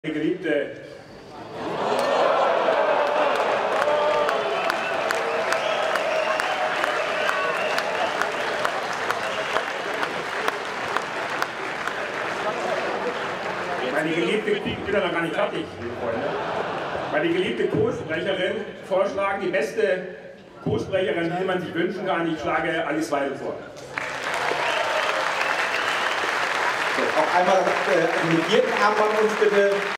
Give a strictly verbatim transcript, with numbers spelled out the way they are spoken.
Geliebte Meine geliebte, ich bin ja noch gar nicht fertig, liebe Freunde. Meine geliebte Co-Sprecherin vorschlagen, die beste Co-Sprecherin, die man sich wünschen kann. Ich schlage Alice Weidel vor. So, auch einmal äh, mit jedem Armband uns bitte.